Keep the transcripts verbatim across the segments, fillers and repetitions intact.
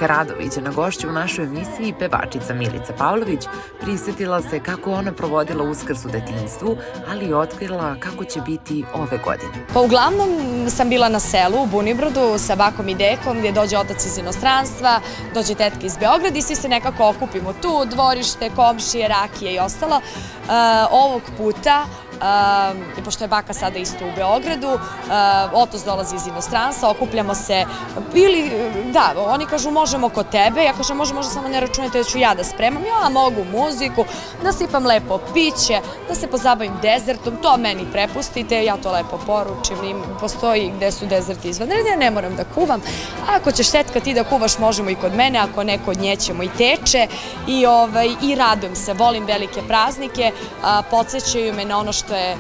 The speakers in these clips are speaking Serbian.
Milka Radović, na gošću u našoj emisiji pevačica Milica Pavlović prisetila se kako ona provodila Uskrs u detinjstvu, ali i otkrila kako će biti ove godine. Pa uglavnom sam bila na selu u Bunibrodu sa bakom i dekom gdje dođe otac iz inostranstva, dođe tetka iz Beograda i svi se nekako okupimo tu, dvorište, komšije, rakije i ostalo. Ovog puta, i pošto je baka sada isto u Beogradu, otac dolazi iz inostranstva, okupljamo se, ili, da, oni kažu možemo kod tebe, ja kažem može, možda samo ne računajte da ću ja da spremam, ja mogu muziku, da sipam lepo piće, da se pozabavim dezertom, to meni prepustite, ja to lepo poručim, postoji gde su dezerti izvanredni, ja ne moram da kuvam, ako ćeš tetka ti da kuvaš možemo i kod mene, ako ne kod nje ćemo i teče i radujem se, volim velike praznike, podsjećaju me na ono što je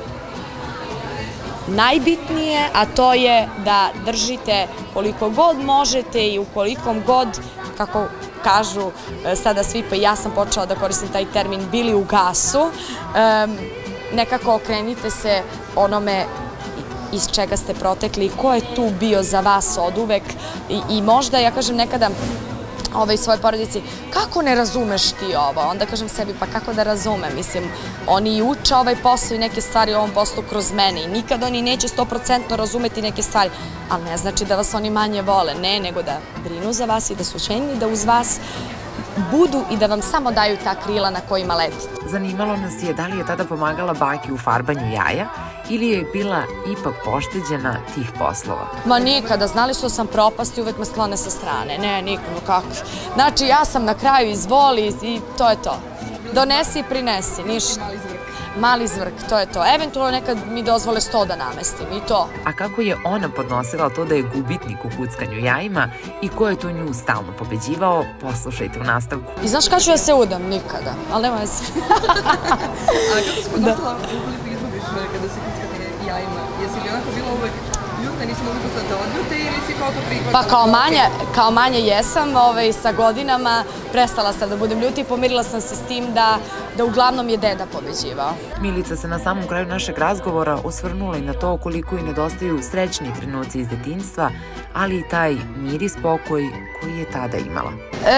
najbitnije, a to je da držite koliko god možete i u kolikom god, kako kažu sada svi, pa i ja sam počela da koristim taj termin, bili u gasu, nekako okrenite se onome iz čega ste protekli i ko je tu bio za vas oduvek i možda, ja kažem nekada i svoje porodici, kako ne razumeš ti ovo? Onda kažem sebi, pa kako da razumem? Mislim, oni i uče ovaj posao i neke stvari u ovom poslu kroz mene i nikad oni neće sto posto razumeti neke stvari, ali ne znači da vas oni manje vole, ne, nego da brinu za vas i da su cenjeni, da uz vas budu i da vam samo daju ta krila na kojima letite. Zanimalo nas je da li je tada pomagala baki u farbanju jaja ili je bila ipak pošteđena tih poslova? Ma nikada, znali su da sam propast i uvek me sklone sa strane. Ne, nikada, kako. Znači, ja sam na kraju izvoli i to je to. Donesi i prinesi, ništa. Mali zvrk, to je to. Eventualno nekad mi dozvole sto da namestim i to. A kako je ona podnosila to da je gubitnik u kuckanju jajima i ko je tu nju stalno pobeđivao, poslušajte u nastavku. I znaš kada ću ja se udam? Nikada, ali nema veze. A kako si podnosila ukoliko izgubiš kada se kuckate jajima? Jesi li onako bila uvek ljutna, nisi mogla da odljute ili si kao to prihvatala? Pa kao manje jesam, sa godinama prestala sam da budem ljuta i pomirila sam se s tim da uglavnom je deda pobeđivao. Milica se na samom kraju našeg razgovora osvrnula i na to koliko joj nedostaju srećni trenuci iz detinjstva, ali i taj mir i spokoj koji je tada imala.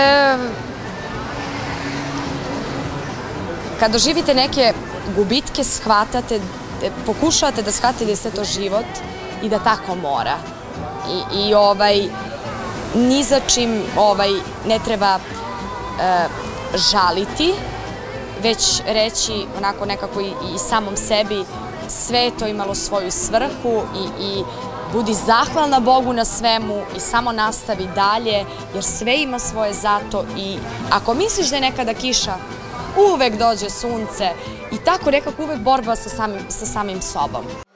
Kada doživite neke gubitke, shvatate, pokušavate da shvatite da je sve to život i da tako mora. I ni za čim ne treba žaliti, već reći onako nekako i samom sebi sve je to imalo svoju svrhu i budi zahvalna Bogu na svemu i samo nastavi dalje jer sve ima svoje zato i ako misliš da je nekada kiša, uvek dođe sunce i tako nekako uvek borba sa samim sobom.